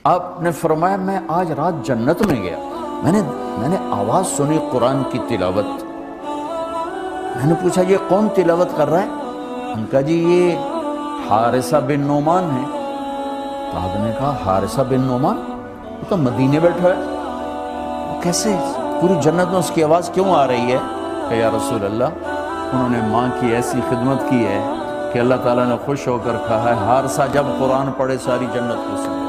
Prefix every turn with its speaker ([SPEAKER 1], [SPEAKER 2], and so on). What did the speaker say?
[SPEAKER 1] आपने फरमाया मैं आज रात जन्नत में गया, मैंने मैंने आवाज़ सुनी कुरान की तिलावत। मैंने पूछा ये कौन तिलावत कर रहा है? उनका जी ये हारिसा बिन नोमान है। तो आपने कहा हारिसा बिन नोमान, वो तो मदीने बैठा है, वो कैसे पूरी जन्नत में उसकी आवाज़ क्यों आ रही है? कि या रसूल अल्लाह, उन्होंने माँ की ऐसी खिदमत की है कि अल्लाह ताला ने खुश होकर कहा है हारिसा जब कुरान पढ़े सारी जन्नत को सुने।